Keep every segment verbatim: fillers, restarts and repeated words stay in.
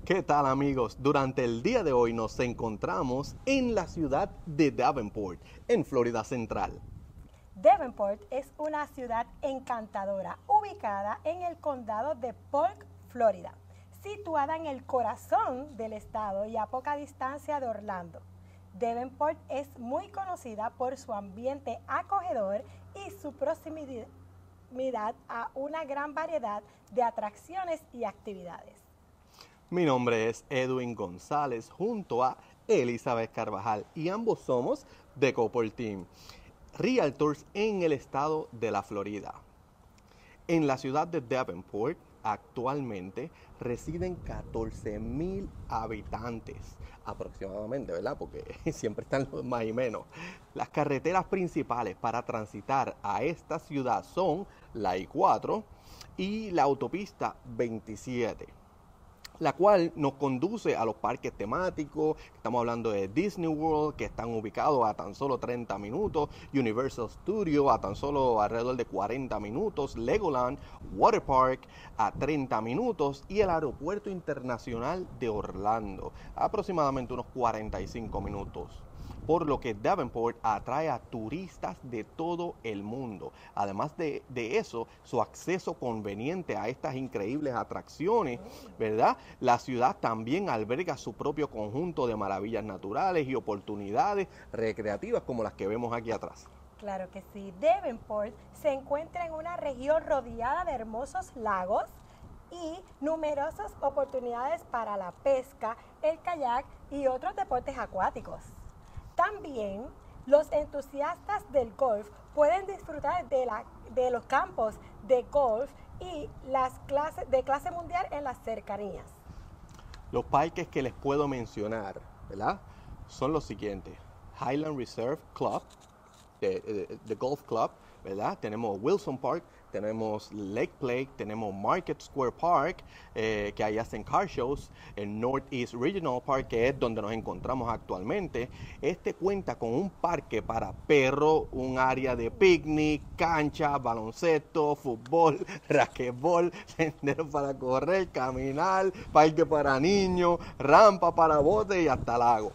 ¿Qué tal amigos? Durante el día de hoy nos encontramos en la ciudad de Davenport, en Florida Central. Davenport es una ciudad encantadora ubicada en el condado de Polk, Florida, situada en el corazón del estado y a poca distancia de Orlando. Davenport es muy conocida por su ambiente acogedor y su proximidad a una gran variedad de atracciones y actividades. Mi nombre es Edwin González junto a Elizabeth Carvajal y ambos somos de Couple Team, Realtors en el estado de la Florida. En la ciudad de Davenport actualmente residen catorce mil habitantes aproximadamente, ¿verdad? Porque siempre están los más y menos. Las carreteras principales para transitar a esta ciudad son la I cuatro y la autopista veintisiete, la cual nos conduce a los parques temáticos. Estamos hablando de Disney World, que están ubicados a tan solo treinta minutos, Universal Studios a tan solo alrededor de cuarenta minutos, Legoland Water Park a treinta minutos y el Aeropuerto Internacional de Orlando aproximadamente unos cuarenta y cinco minutos. Por lo que Davenport atrae a turistas de todo el mundo. Además de, de eso, su acceso conveniente a estas increíbles atracciones, ¿verdad? La ciudad también alberga su propio conjunto de maravillas naturales y oportunidades recreativas como las que vemos aquí atrás. Claro que sí. Davenport se encuentra en una región rodeada de hermosos lagos y numerosas oportunidades para la pesca, el kayak y otros deportes acuáticos. También los entusiastas del golf pueden disfrutar de, la, de los campos de golf y las clases de clase mundial en las cercanías. Los parques que les puedo mencionar, ¿verdad?, son los siguientes: Highland Reserve Club, the, the Golf Club, ¿verdad? Tenemos Wilson Park, tenemos Lake Play, tenemos Market Square Park, eh, que ahí hacen car shows, el Northeast Regional Park, que es donde nos encontramos actualmente. Este cuenta con un parque para perros, un área de picnic, cancha, baloncesto, fútbol, raquetbol, sendero para correr, caminar, parque para niños, rampa para botes y hasta lago.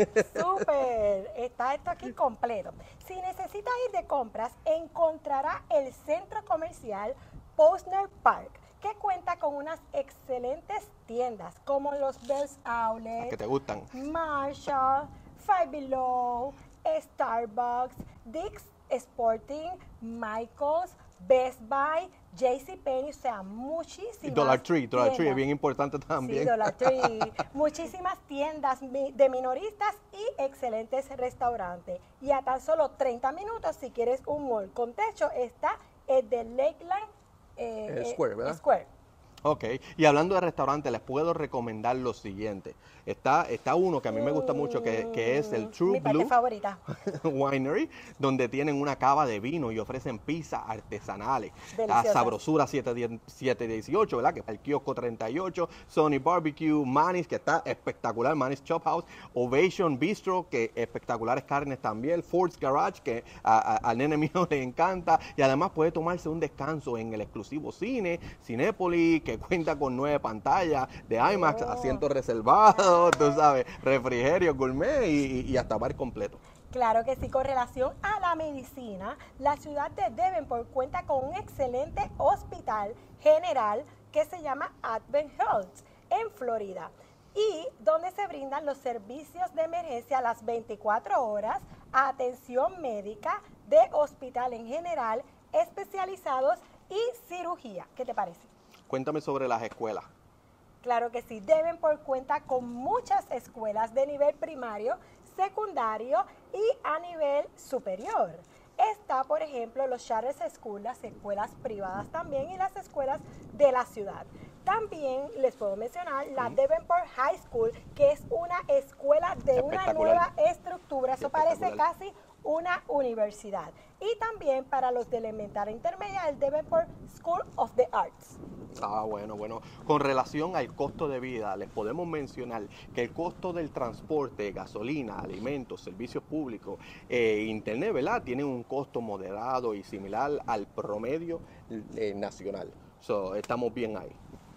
¡Súper! Está esto aquí completo. Si necesita ir de compras, encontrará el centro comercial Posner Park, que cuenta con unas excelentes tiendas como los Bell's Outlet, ¿Que te gustan? Marshall, Five Below, Starbucks, Dick's Sporting, Michaels, Best Buy, JCPenney, o sea, muchísimas Y Dollar Tree, Dollar tiendas. Tree es bien importante también. Sí, Dollar Tree. Muchísimas tiendas de minoristas y excelentes restaurantes. Y a tan solo treinta minutos, si quieres un mall con techo, está el de Lakeland eh, El Square, ¿verdad? Square. Ok, y hablando de restaurantes, les puedo recomendar lo siguiente. Está, está uno que a mí me gusta mucho, que, que es el True Mi parte Blue favorita. Winery, donde tienen una cava de vino y ofrecen pizzas artesanales. A Deliciosas. Sabrosura siete dieciocho, ¿verdad? Que es el kiosco treinta y ocho, Sony Barbecue, Manny's, que está espectacular, Manny's Chop House, Ovation Bistro, que espectaculares carnes también, Ford's Garage, que a, a, al nene mío le encanta, y además puede tomarse un descanso en el exclusivo cine, Cinépolis, que cuenta con nueve pantallas de IMAX, Oh. asientos reservados, tú sabes, refrigerio, gourmet y, y hasta bar completo. Claro que sí. Con relación a la medicina, la ciudad de Davenport cuenta con un excelente hospital general que se llama Advent Health en Florida, y donde se brindan los servicios de emergencia a las veinticuatro horas, atención médica de hospital en general, especializados y cirugía. ¿Qué te parece? Cuéntame sobre las escuelas. Claro que sí. Davenport cuenta con muchas escuelas de nivel primario, secundario y a nivel superior. Está, por ejemplo, los charter schools, las escuelas privadas también, y las escuelas de la ciudad. También les puedo mencionar la Sí. Davenport High School, que es una escuela de una Espectacular. nueva estructura. Eso parece Espectacular. casi una universidad. Y también para los de elemental intermedia, el Davenport School of the Arts. Ah, bueno, bueno. Con relación al costo de vida, les podemos mencionar que el costo del transporte, gasolina, alimentos, servicios públicos e internet, ¿verdad?, tienen un costo moderado y similar al promedio eh, nacional. So, estamos bien ahí.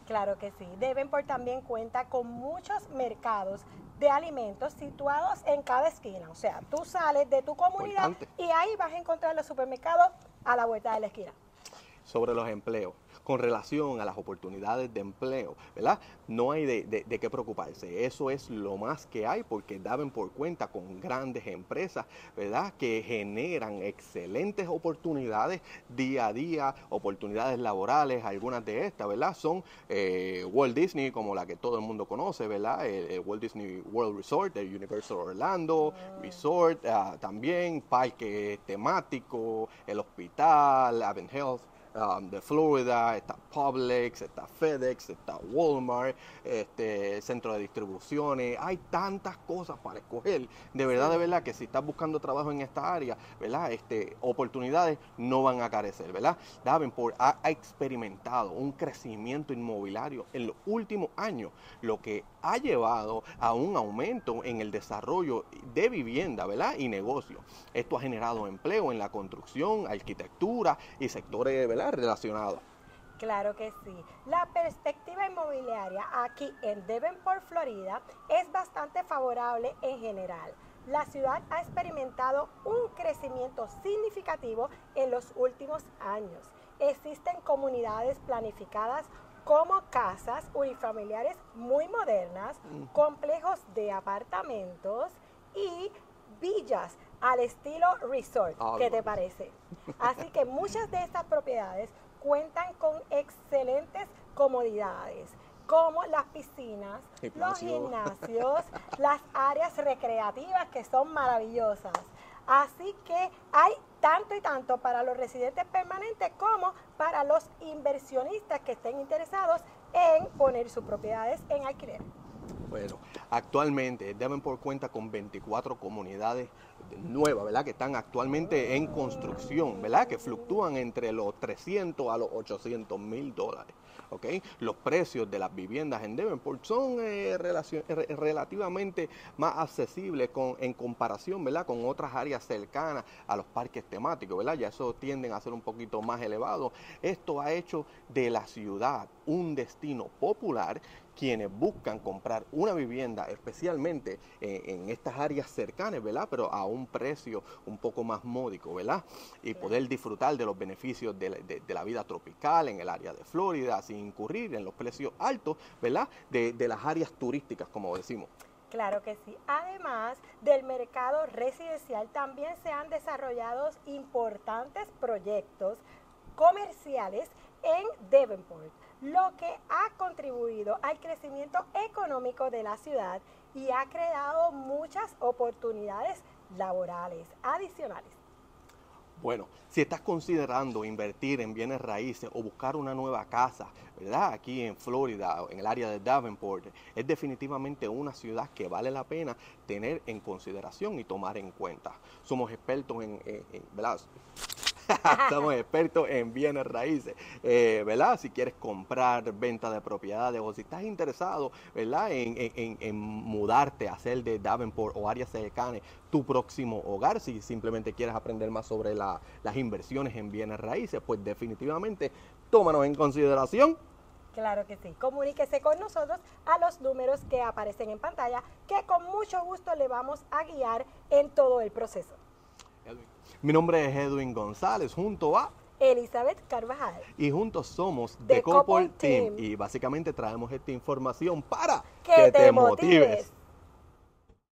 Claro que sí. Davenport también cuenta con muchos mercados de alimentos situados en cada esquina. O sea, tú sales de tu comunidad Importante. y ahí vas a encontrar los supermercados a la vuelta de la esquina. Sobre los empleos, con relación a las oportunidades de empleo, ¿verdad? No hay de, de, de qué preocuparse, eso es lo más que hay porque Davenport cuenta con grandes empresas, ¿verdad? Que generan excelentes oportunidades día a día, oportunidades laborales, algunas de estas, ¿verdad? Son eh, Walt Disney, como la que todo el mundo conoce, ¿verdad? El, el Walt Disney World Resort, el Universal Orlando Ah. Resort, uh, también parques temáticos, el hospital, Advent Health, Um, de Florida, está Publix, está FedEx, está Walmart, este centro de distribuciones, hay tantas cosas para escoger, de verdad, Sí. de verdad que si estás buscando trabajo en esta área, ¿verdad? Este, oportunidades no van a carecer, ¿verdad? Davenport ha, ha experimentado un crecimiento inmobiliario en los últimos años, lo que ha llevado a un aumento en el desarrollo de vivienda, ¿verdad? Y negocios. Esto ha generado empleo en la construcción, arquitectura y sectores, ¿verdad?, relacionados. Claro que sí. La perspectiva inmobiliaria aquí en Davenport, Florida, es bastante favorable en general. La ciudad ha experimentado un crecimiento significativo en los últimos años. Existen comunidades planificadas como casas unifamiliares muy modernas, complejos de apartamentos y villas al estilo resort. Ah, ¿Qué te bueno. parece? Así que muchas de estas propiedades cuentan con excelentes comodidades, como las piscinas, los Gimnasio. gimnasios, las áreas recreativas que son maravillosas. Así que hay tanto y tanto para los residentes permanentes como para los inversionistas que estén interesados en poner sus propiedades en alquiler. Bueno, actualmente Davenport cuenta con veinticuatro comunidades nuevas, ¿verdad? Que están actualmente en construcción, ¿verdad? Que fluctúan entre los trescientos a los ochocientos mil dólares, ¿ok? Los precios de las viviendas en Davenport son eh, relacion, re, relativamente más accesibles con, en comparación, ¿verdad? Con otras áreas cercanas a los parques temáticos, ¿verdad? Ya eso tienden a ser un poquito más elevados. Esto ha hecho de la ciudad un destino popular. Quienes buscan comprar una vivienda, especialmente en, en estas áreas cercanas, ¿verdad? Pero a un precio un poco más módico, ¿verdad? Y Claro. poder disfrutar de los beneficios de la, de, de la vida tropical en el área de Florida, sin incurrir en los precios altos, ¿verdad? De, de las áreas turísticas, como decimos. Claro que sí. Además del mercado residencial, también se han desarrollado importantes proyectos comerciales en Davenport, lo que ha contribuido al crecimiento económico de la ciudad y ha creado muchas oportunidades laborales adicionales. Bueno, si estás considerando invertir en bienes raíces o buscar una nueva casa, ¿verdad? Aquí en Florida, en el área de Davenport, es definitivamente una ciudad que vale la pena tener en consideración y tomar en cuenta. Somos expertos en, en, en ¿verdad? Somos expertos en bienes raíces, eh, ¿verdad? Si quieres comprar, venta de propiedades o si estás interesado, ¿verdad? En, en, en mudarte, hacer de Davenport o áreas cercanas tu próximo hogar, si simplemente quieres aprender más sobre la, las inversiones en bienes raíces, pues definitivamente tómanos en consideración. Claro que sí. Comuníquese con nosotros a los números que aparecen en pantalla, que con mucho gusto le vamos a guiar en todo el proceso. Mi nombre es Edwin González, junto a Elizabeth Carvajal. Y juntos somos The The Couple Couple Team. Team. Y básicamente traemos esta información para Que te motives.